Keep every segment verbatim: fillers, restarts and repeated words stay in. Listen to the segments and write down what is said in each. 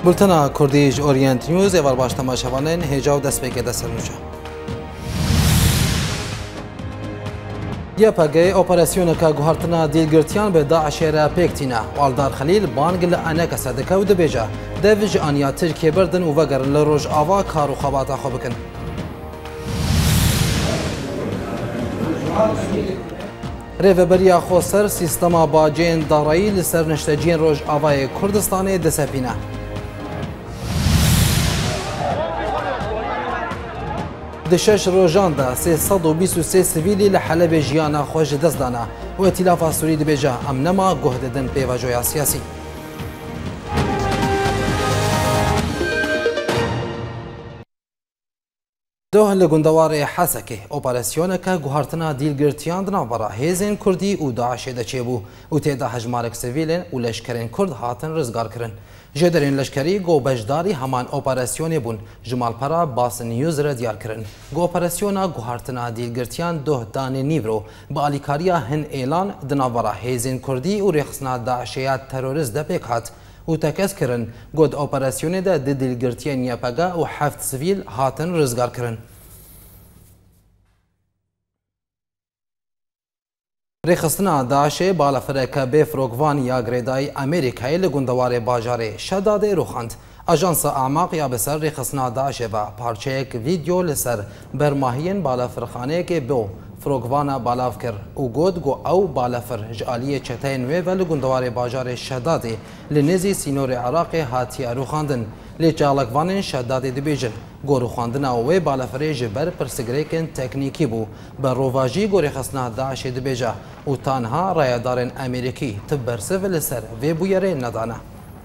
بولتنا کردیج اورینت نیوز ایوار باش تماشاوانین هجاو دست بگه دست نوچه. یا پگه اپراسیون که گوهرتنا دیلگرتیان به داعش را پیکتینا والدار خلیل بانگ لعنک صدقه و دبیجا دوج آنیا ترکیه بردن و وگرن لروج آوا کارو خواباتا خوب بکن. ریوبریا خوسر سیستما باجین دارایی لسر نشتجین روج آوای کردستان دسپینه. دشش روجان دا سیصد و بیست و سه سیویلی لحلب جیانا خوش دست دانا و ائتلاف سوری دبیجا امنما گهد دن پیواجویا سیاسی. دوه لگندوار حسکه اپراسیون که گوهرتنا دیلگرتیان دنابرا هیزین کردی و داعش دچه بو و تیدا هجمارک سیویلین و لشکرین کرد هاتن رزگار کرن. جدرین لشکری گو بجداری همان اپراسیون بون جمال پرا باس نیوز را دیار کرن. گو اپراسیونا گوهرتنا دیلگرتیان دوه دان نیورو با آلیکاریا هن اعلان دنابرا هیزین کردی و ریخسنا داعشیات تروریست ده پیکات و تکس کرن گود اپراسیون ده ده دیلگرتیان یپگا و هفت سویل هاتن رزگار کرن. ریخستنا داعش بالا فرق به فروگوان یا گریدای امریکایی لگندوار باجاره شداد روخاند. اجانس اعماق یا بسر ریخستنا داعش و پارچه یک ویدیو لسر برماهین بالا فرخانه که بو فروگوانا بالاف کر او گود گو او بالا فر جالی چتین و لگندوار باجاره شدادی لنزی سینور عراق هاتی روخاندن لجالکوان شدادی دبیجن گورو خواندنا و بالا فریج بر پرسگریکن تکنیکی بو بر رواجی گوری خصنا داعش دبیجا و تانها رایدارن امریکی تبر سیویل سر و بویره ندانه.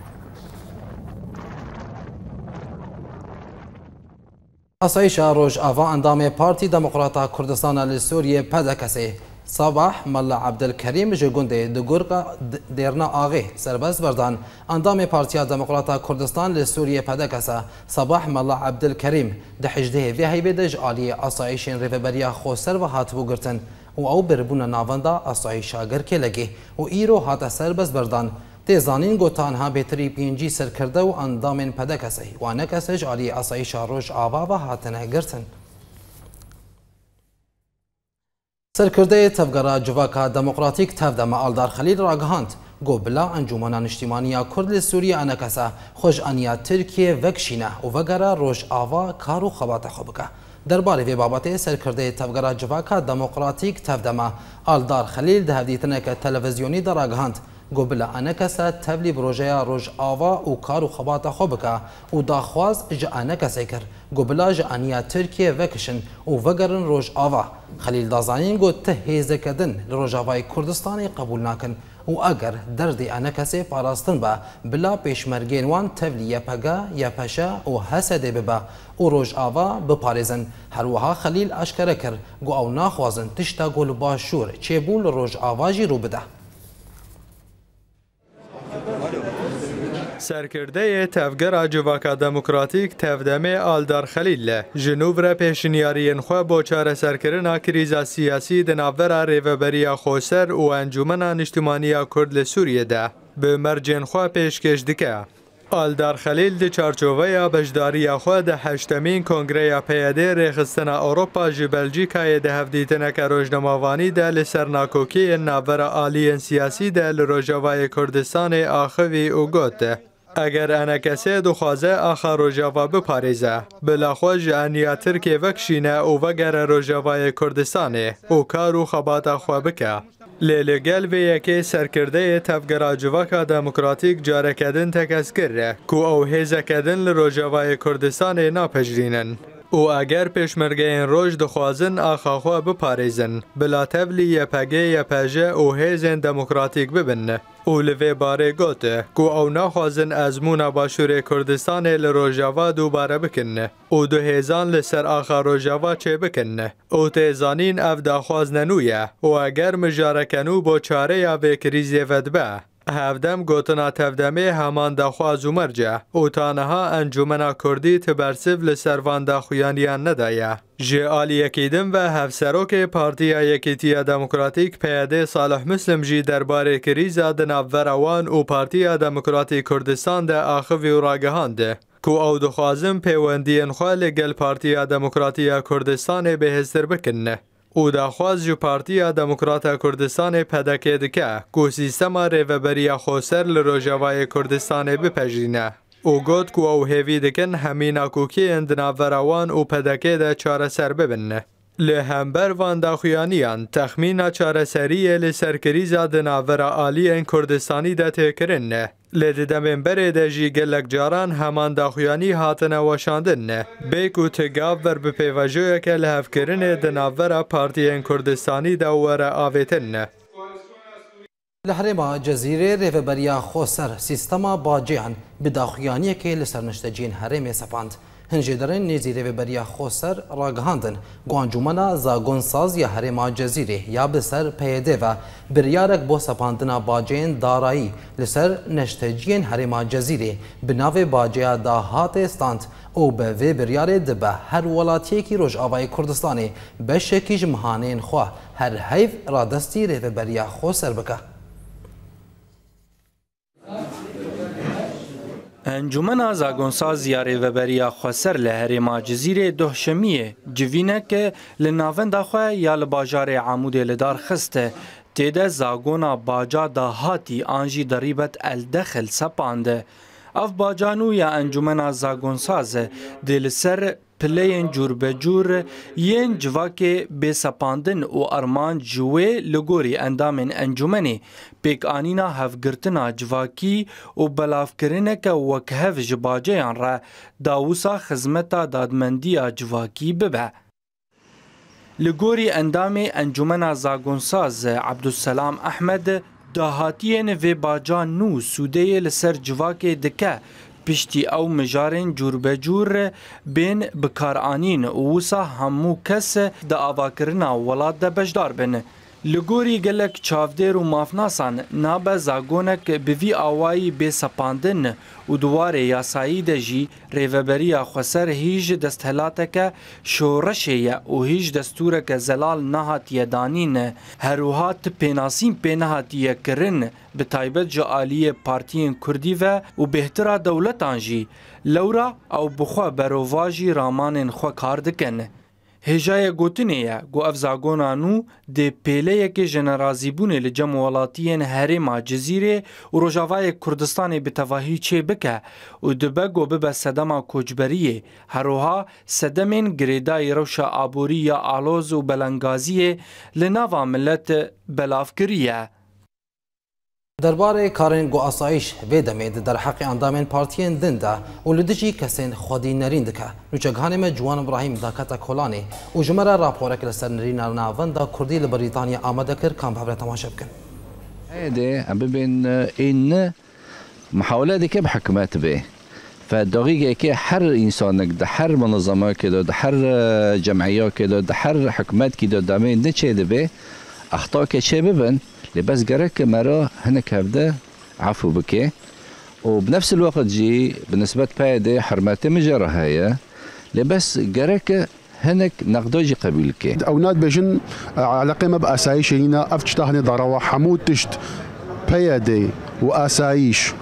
آسایش روج آوا اندام پارتی دموکراتا کردستان لسوریه پدکسه صباح ملا عبدالکریم جگونده دگرگا دیرنا آغی سرباز بردان اندام پارتیا دموکراتا کردستان لسوریه پدکسه صباح ملا عبدالکریم ده حجده وی هیبه ده جعالی آسایشین ریوبریا خوسر و هاتبو گرتن و او بربون ناوندا آسایشا گرکه لگی و ایرو هات سرباز بردان تیزانین گوتان ها بهتری پینجی سر کرده و اندامین پدکسه و نکسه جعالی آسایشا روش آوا و هاتنه گرتن. سرکرده تفگرا جواکا دموکراتیک تفدم آلدار خلیل راگهاند گو بلا انجمنان اجتماعی کرد سوریه انکسا خوش انیا ترکیه وکشینه و وگرا روش آوا کارو خبات خوبکه. درباره وی بابت سرکرده تفگرا جواکا دموکراتیک تفدم آلدار خلیل ده هفدیتنه که تلویزیونی در راگهاند گو بلا انکسا تبلی بروژه روش آوا و کارو خبات خوبکه و داخواز جا انکسا کر گو بلا جا انیا ترکیه وکشن و وگرن روش آوا خلیل دازانین گو ته هیزه کدن لروج آوای کردستانی قبول ناکن و اگر دردی انکسی پاراستن با بلا پیشمرگین وان تبلی یپگا یپشا و حسده ببا و روج آوا بپارزن. هروها خلیل اشکره کر گو او ناخوازن تشتا گل باشور چه بول روج آواجی رو بده. سرکرده تفگر جواکا دموکراتیک تفدمه آلدار خلیل جنوب را پیشنیارین خو با چاره سرکرنا کریزا سیاسی دناور ریوبریا خوسر و انجمن اجتماعی کرد سوریه ده به مرجن خو پیشکش دکه. آلدار خلیل د چارچوبه بجداری خو د هشتمین کنگره پیاده ریخستنا اروپا ژ بلژیکا د هفدیتنه که روزنامه‌وانی د لسرناکوکی ناور عالی سیاسی د روجاوای کردستان آخوی او گوت اگر انا کسی دخوازه آخر روجاوا بپاریزه بلاخوش انیا ترکی وکشینه و وگر روجاوای کردستانه و کارو خبات خو بکه. لیلگل و یکی سرکرده تفگرا جواکا دموکراتیک جاره کدن تکس کرده که او هیزه کدن لروجاوای کردستان ناپجرینن و اگر پیشمرگه این روش دخوازن آخاخوا بپاریزن بلا تبلی یپگه یپجه و هیزن دموکراتیک ببن و لوی باره گوته که او نخوازن ازمون باشور کردستان لروجاوا دوباره بکن و دو هیزان لسر آخر روجاوا چه بکن و تیزانین اف داخواز ننویه و اگر مجارکنو با چاره یا به کریزی ودبه هفدم گوتنا تفدمی همان دخواز و مرجع و تانها انجمنا کردی تبرسیو لسروان دخویانیان ندایه. جه آلی یکیدم و هفسروک پارتیا یکیتیا دموکراتیک پیاده صالح مسلم جی درباره کریزا دنابوروان و پارتیا دموکراتی کردستان ده آخوی و راگهان ده. کو او دخوازم پیوندین خواه لگل پارتیا دموکراتیا کردستان بهستر بکنه. او دخواز جو پارتیا دموکراتا کردستان پدکه دکه کو سیستما ریوبریا خوسر لروجوای کردستان بپجینه. او گوت کو او هیوی دکن همین اکوکی اندناوروان او پدکه ده چاره سر ببنه. لهمبر وان داخویانیان تخمین چاره سریه لسرکریزا دناورا آلی این کردستانی ده تکرنه. لددمین بره ده جی گلک جاران همان داخویانی هاتنه وشاندنه. بیکو تگاو ور بپیوجوه که لحفکرنه دناورا پارتی این کردستانی ده وره آویتنه. لحرما جزیره ریوبریا خوسر سیستما باجیان بداخویانی که لسرنشتجین حرم سپاند. هنجدرن نیزی ریوبریا خوسر راگهاندن گوانجومنا زاگون ساز یا حرما جزیره یا بسر پیده و بریارک بو سپاندنا باجین دارایی لسر نشتجین حرما جزیره بناو باجیا داهات استاند او به وی بریار دبه هر ولاتی کی روش آوای کردستانی به شکیج مهانین خواه هر حیف را دستی ریوبریا خوسر بکه. انجمن زاگونساز یا ریوبریا خوسر لهرما جزیره دوشمیه جوینه که لناوند خواه یا لباجار عمود لدار خسته تیده زاگونا باجا داهاتی آنجی دریبت الدخل سپانده. اف باجانو یا انجمن زاگونساز دل سر پلین جور به جور ین جواک بسپاندن و ارمان جوه لگوری اندامن انجمنی پیک آنینا هفگرتنا جواکی و بلافکرینه که وک هف جباجیان را داوسا خزمتا دادمندی جواکی ببه. لگوری اندام انجمن زاگونساز عبدالسلام احمد داهاتین و باجان نو سوده لسر جواک دکه پشتی او مجارن جور به جور بین بکارانین ووسا همو کس دا آواکرنا ولاد دا بجدار بین. لگوری گلک چاودیر و مافناسان نابه زاگونک بوی آوائی بی سپاندن و دوار یاسایی دا جی ریوبریا خوسر هیج دستهلاتک شورشه و هیج دستورک زلال نهاتیه دانین هروهات پیناسین پینهاتیه کرن به تایبت جا آلی پارتین کردی و و بهترا دولتان جی لورا او بخوا برواجی رامان خوا کار دکن. هجای گوتنیه گو افزاگونانو ده پیله که جنرازی بونه لجم ولاتین هرما جزیره و روژاوای کردستان بتواهی چه بکه و دبه گو ببه سدما کوچبریه هروها سدمین گریدای روشا آبوری یا آلوز و بلنگازیه لناوا ملت بلافکریه. درباره کارن گو آسایش و دمید در حق اندامین پارتین دنده و لدجی کسین خودی نرین دکه نوچگهان ما جوان ابراهیم داکتا کلانی و جمره راپوره که لسر نرین ناون دا کردی لبریتانیا آمده کر کام بحبره تماشا بکن. هيدا عم ببين إن محاولة دي كيف حكمات به فالدقيقة كي حر إنسانك ده حر منظمات كده ده حر جمعيات كده ده حر حكمات كده دامين ده شيء ده به أخطاء كشيء ببن لبس جرك مرة هناك هبدا عفو بكي وبنفس الوقت جي بالنسبة بهذا حرمات مجرى هي لبس جرك هناك نقدوجي قبيلك أوناد بجن على قيمة بأسايش هنا أفتشتهني ضروا حمود تشت بيدي وأسايش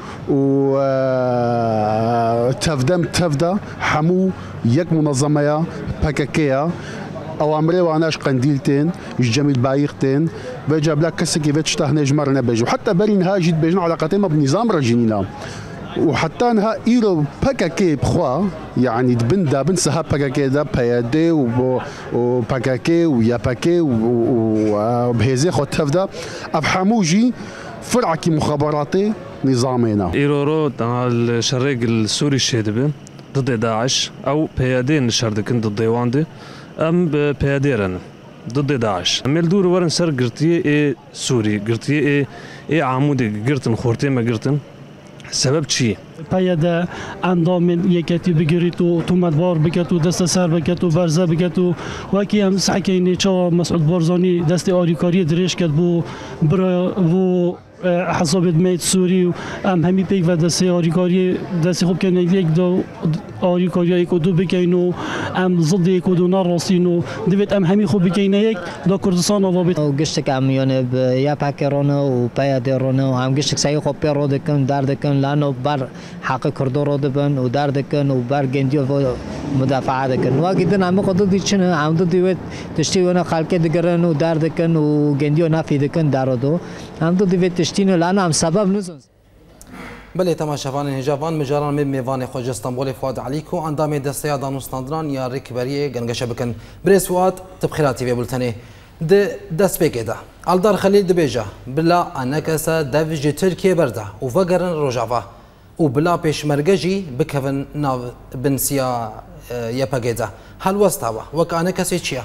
وتفدم تفدا حمو يك منظمة بكاكيا أوامري وأناش قنديلتين جميل بايختين بجاب لك كسكي فتشتهني جمرنا بجو حتى برين هاجيت بجن على قيمة بنظام رجينا وحتى انها ايرو باكاكي بخوا يعني دبندا بنسها باكاكي دا بايدي وباكاكي وياباكي وبهيزي خو تفدا افحموجي فرع كي مخابراتي نظامنا ايرورو الشرق السوري الشادبه ضد داعش او بيادين الشردكن ضد ديواندي ام بياديرن ضد داعش امل دور ورن سر قرتيه اي سوري قرتيه اي اي عمودي قرتن خورتي ما قرتن سبب چی؟ پیاده اندام یکتی بگیرید و تومتوار بکت و دست سر بکت و برزه بکت و وکی هم سعی کنی چه مسعود بارزانی دست آریکاری درش کرد بو برای و حساب ميت سوري ام همي بيك و دسي آريكاري دسي خوب كان يك دو آريكاري يك دو بكينو ام ضد يك دو نارسينو دبت ام همي خوب بكينا يك دا كردستان رابط او گشتك ام يونه يا باكرونه و بايادرونه و ام گشتك ساي خوب بيرو دكن دار دكن لانه بار حق كردو رو دبن و دار دكن و بار گنديو مدافعه دكن واجدن ام قدد ديچن ام دو تشتي وانا خلق دگرن و دار دكن و گنديو نافي دكن دارو دو ام دو ديت تشتينو لانه ام سبب نزون بله تماشاوان هجوان مجاران من میوان خوج استانبول فؤاد علیکو اندام دسته دانوستاندران یا رکبری گنگش بکن بريس فؤاد تبخيراتي في بلتني د دست بكده الدار خليل دبيجا بلا انكس دافج تركيا برده وفقرن روجافا وبلا بيشمرجي بكفن ناف بنسيا يبقيده هل وستاوا وكان كسيتشيا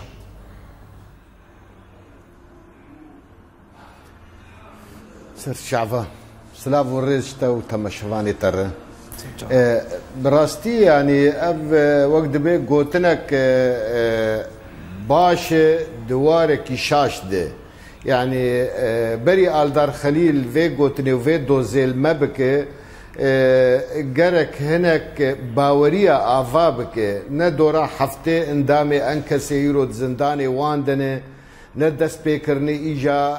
سر شعبه سلاف ورزشتا وتمشفاني ترى براستي يعني اب وقت بي قوتنك باش دوارك شاش ده يعني بري الدار خليل في قوتني وفي دوزيل مبكي جرك هناك باوريا افابك ندورا حفته اندامي انكسي يرود زنداني واندنه ندس بيكرني ايجا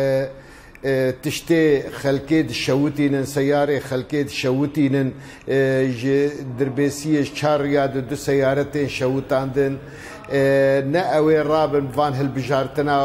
تشتي خلكيد شوتينن سياره خلكيد شوتينن دربيسيه شار ياد دو سيارتين شوتاندن ناوي رابن فان هالبجارتنا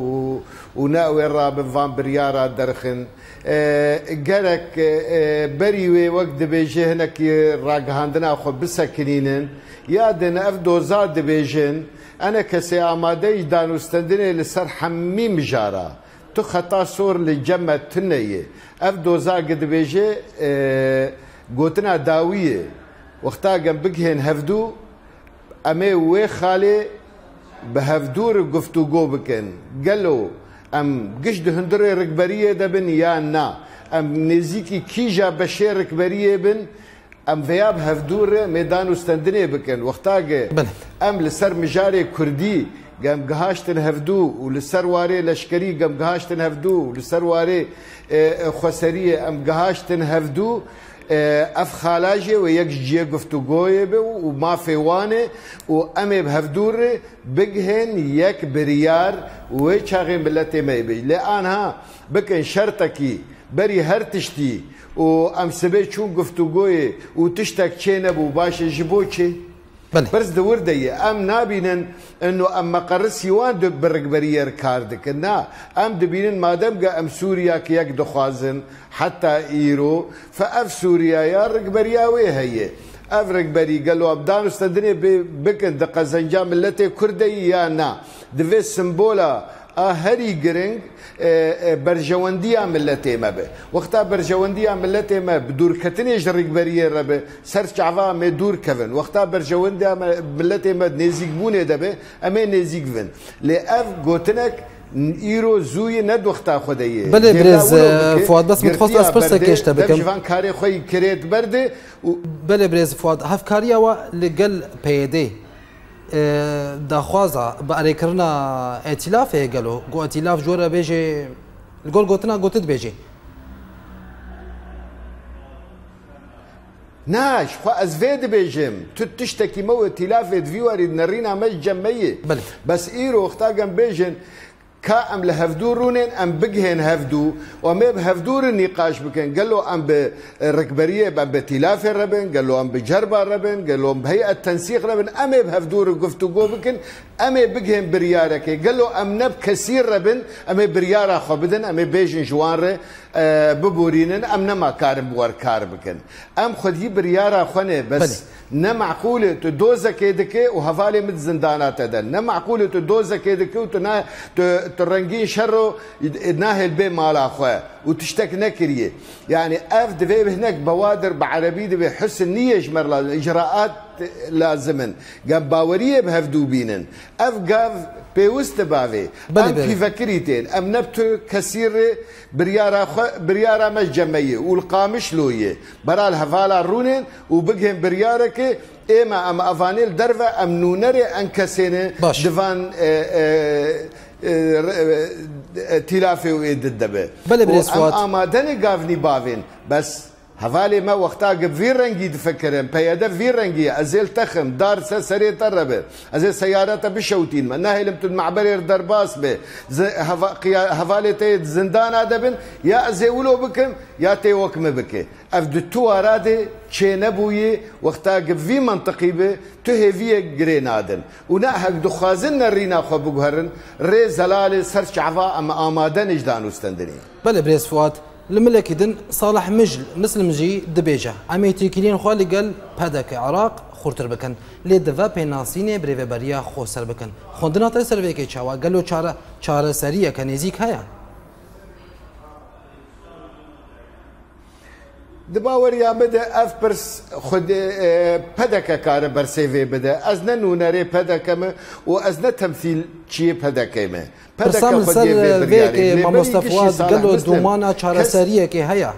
وناوي رابن فان بريارا درخن قالك بريوي وقت بيجي هناك راقهاندنا خو بسكنينن يادن افدو زاد بيجن انا كسي امادي دانو استندني لسر حمي مجارا تو خطا صور لجمع تنية اف دوزا قد بيجي اه قوتنا داوية وقتا قم بقهن هفدو امي وي خالي بهفدور قفتو قو بكن قالو ام قشد هندري ركبرية دبن يا نا ام نزيكي كيجا بشير ركبرية بن ام فياب هفدور ميدانو استندني بكن وقتا ام لسر مجاري كردي قام قهاشتن هفدو ولسر واري لشكري قام قهاشتن هفدو ولسر واري خسريه ام قهاشتن هفدو اف خالاجي ويك جي قفتو قويب وما في واني وامي بهفدور بقهن يك بريار ويشاغين بلاتي ما يبي لانها بكن شرطكي بري هرتشتي وام سبي شون قفتو قوي وتشتك تشينبو باشا جيبوتشي برز دور دي ام نابينن انه ام مقر سيوان دو برقبريه ركاردك نا ام دبينن مادام ام سوريا كيك دخوازن حتى ايرو فاف سوريا يا رقبريه وي هي اف رقبري قالوا ابدان استدني بكن دقه زنجام ملتي كردي يا نا دفي سمبولا هري جرينج برجوانديا ملتي ما به وقتها برجوانديا ملتي ما بدور كتنيش رقبريه ربه سر شعفا ما دور كفن وقتها برجوانديا ملتي ما نزيق بونه دبه اما نزيق فن لاف قوتنك ايرو زوي ند وقتها خديه بله برز فؤاد بس متخصص اسبرس كيشتا بكم جوان كاري خوي كريت برده بله برز فؤاد هفكاريا و لقل بيدي داخوازا بأري كرنا ائتلاف قالوا قو ائتلاف جورا بيجي القول قوتنا قوتت بيجي ناش خو ازفيد بيجم تشتكي مو ائتلاف دفيوري نرينا مش جمية بس ايرو اختاقم بيجن كأم لهفدور رونين أم بجهن هفدو وما بهفدور النقاش بكن قال له أم بركبرية أم بتلاف الربن قال له أم بجربة الربن قال له أم بهيئة تنسيق ربن أم بهفدور قفتو جو بكن أم بجهن بريارك قال له أم نب كثير ربن أم بريارة خبدن أم بيجن جوار أه ببورينن أم نما كارم بور كار بكن أم خدي بريارة خنة بس نمعقولة تدوزة كيدك وهفالي مت زندانات هذا نمعقولة تدوزة كيدك وتنا ترنجين شره ناهل بين مال أخوه وتشتك نكريه يعني أف دفي هناك بوادر بعربي دفي حس النية جمر الإجراءات لازمن گاف باوریه به هفدو بینن اف گاف پیوست باوی ام کی فکریتین ام نبتو کثیر بریارا بریارا مجمعیه والقامش لویه برال هفالا رونن و بگهم بریارا که اما ام افانیل درفه ام نونره انکسینه دوان تلافي ويددبه بله بريسوات آمادني قافني بافين بس هفالي ما وقتا قب في رنجي تفكرن بياده في رنجي ازيل تخم دار سري طربه ازيل سيارات بشوتين ما ناهي لمت المعبر درباس به هفالي تي زندان ادبن يا ازيولو بكم يا تي وكم بك افدتو ارادي تشي نبوي وقتا قب في منطقي به تهي في جرينادن وناهك دخازن الرينا خو بقهرن ري زلال سرش عفا اما امادن اجدان استندني بله بريس فؤاد الملك دن صالح مجل مسلم جي دبيجه عميتي كلين خوالي قال بهداك عراق خورتر بكن لي دفا بيناسيني بريفي بريا خوسر بكن خوندنا تاي سرفيكي چاوا قالو چاره چاره سريه كنيزيك هيا دباور يا بدا اف برس خد بدك كار برسيفي بدا ازنا نونري بدك وازنا تمثيل شي بدك ما بدك خد فيك ما مصطفى قالوا دومانا چاره سريه كي هيا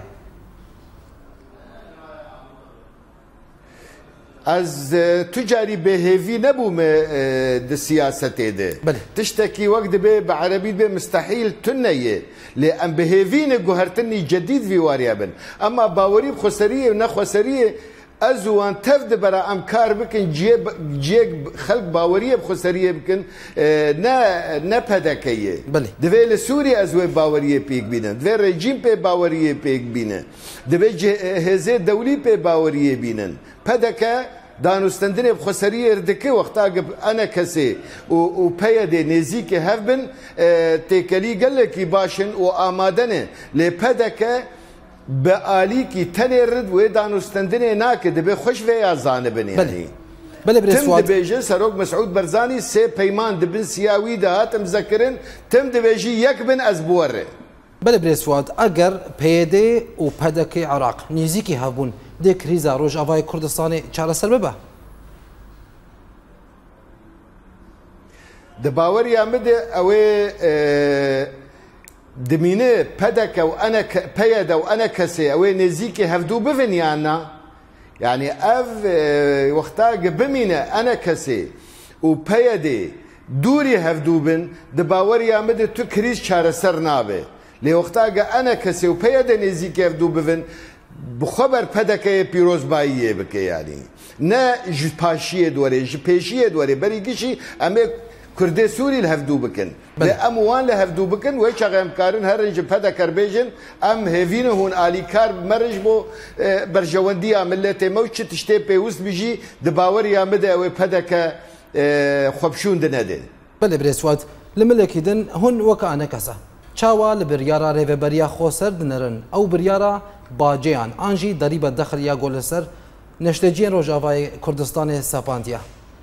از تجاري بهيفي نبو د سياسته ده تشتكي وقت به بعربي به مستحيل تنيه لان بهيفين جوهرتني جديد في واريابن اما باوري بخسريه ونخسريه ازوان تفد برا امكار بكن جيب جيب خلق باوريه بخسريه بكن نا نا بدكيه دفي سوريا ازوي باوريه بيك بينا دفي ريجيم بي باوريه بيك بينا دفي هزي دولي بي باوريه بينا بدكه دانوستندنه بخسريه ردكه وقتا انا كسي و بيدي نزيك هفبن تيكلي قال لك باشن وامادنه لبدكه بآليكي تنرد ودانوستندنه ناكد بخش ويا زانبن يعني بله بريسوات تم دبيجي سروق مسعود برزاني سي بيمان دبن سياوي ده هاتم ذكرن تم دبيجي يكبن ازبوره بله بريسوات اگر بيدي و بدكي عراق نزيكي هبون دي كريزا روج افاي كردستاني چاره سر ببه دباور يا مد اوي اه دمينه بدك وانا بيد وانا كسي اوي نزيكي هفدو بفن يانا يعني اف اه وقتا بمينه انا كسي وبيدي دوري هفدو بن دباور يا مد تو كريز چاره سر نابه لي وقتا انا كسي وبيد نزيكي هفدو بفن بخبر پدکه پیروز باییه بکه یعنی نه جپاشیه دوره جپیشیه دوره بری گیشی اما کرده سوری لهفدو بکن به اموان لهفدو بکن و چقدر کارن هر رنج پدکر بیجن ام هفینه هون آلی کار مرج بو برجواندی عملت موچ تشته پیوست بیجی دباوری آمده و پدکه خوبشون دنده. بله برسوات لملکی دن هون وکانه کسا چاوا لبریارا ریوبریا خوسر دنرن او بریارا باجیان آنجی دریب دخل یا گولسر نشتجین روجاوای کردستان سپاندیا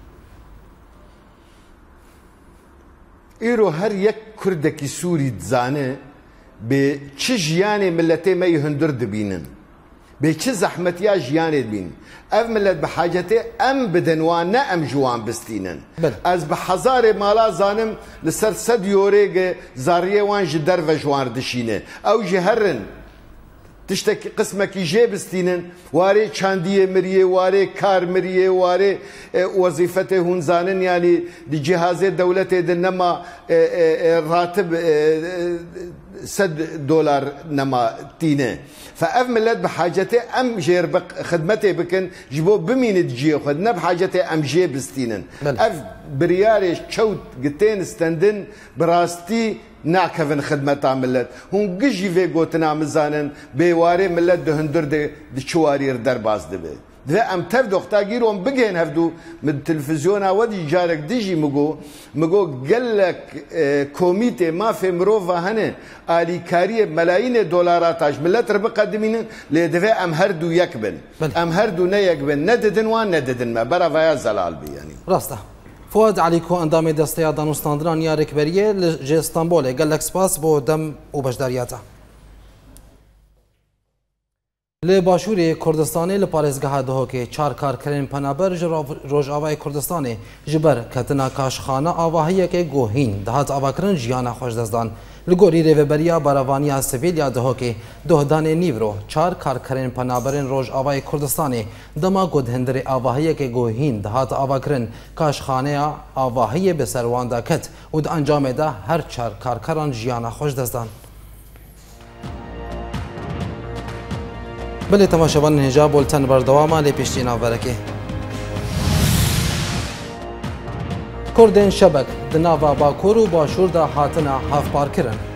ایرو هر یک کردکی سوری دزانه به چه جیانی ملتی می هندر دبینن به چه زحمتیا جیانی دبین اف ملت بحاجته ام بدنوان نه ام جوان بستینن از به هزار مالا زانم لسر صد یوریگ زاریه وان جدر و جوان دشینه او جهرن تشتكي قسمك جيبستينن واري چانديه مريه واري كار مريه واري وظيفته هنزانن يعني دي جهاز دولته دنما راتب سد دولار نما تينه فاف ملت بحاجته ام جير خدمته بكن جبو بمين تجي خدنا بحاجته ام جيبستينن اف برياري شوت قتين استندن براستي ناكفن خدمة ملت هون جيجي في قوتنا مزانن بيواري ملت دهندر دي دشواري درباز دبي ده ام تفدو اختاقيرو ام بقين هفدو من التلفزيون ودي جارك ديجي مقو مقو قلك اه كوميتي ما في مروفا هنه آلي كاريه ملايين دولارات اج ملت ربقا دمين لدفع ام هردو يكبن ام هردو نيكبن نددن وان نددن ما برا فيا زلال بي يعني راسته فؤاد عليكو اندامي دستيا دانوستاندران يا ركبريه لجي اسطنبول قال لك سباس بو دم وبشدارياته لی باشوری کردستانی لپارێزگەها دهۆکێ چار کارکردن پەنابەر ji Rojavayê Kurdistanê ji ber ketina kaşxana avahiyekê gohîn dihat avakirin jiyana xweşdezdan. Li gorî rêveberiya baravaniya sivîl ya dihokê dohdanê nîvro çar karkerên penaberên Rojavayê Kurdistanê dema godhindirê avahiyekê gohîn dihat avakirin kaşxaneya avahiyê bi ser wan de ket û di encamê de her çar karkeran jiyana xweşdezdan. بله تماشاوان هجا بولتن بردواما لی پشتی ناورکی کردین شبک دناوا باکور و باشور دا هاتنا هاف پارکرن